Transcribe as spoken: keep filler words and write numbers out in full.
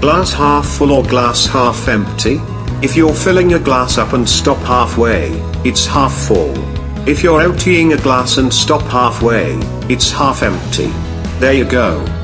Glass half full or glass half empty? If you're filling a glass up and stop halfway, it's half full. If you're emptying a glass and stop halfway, it's half empty. There you go.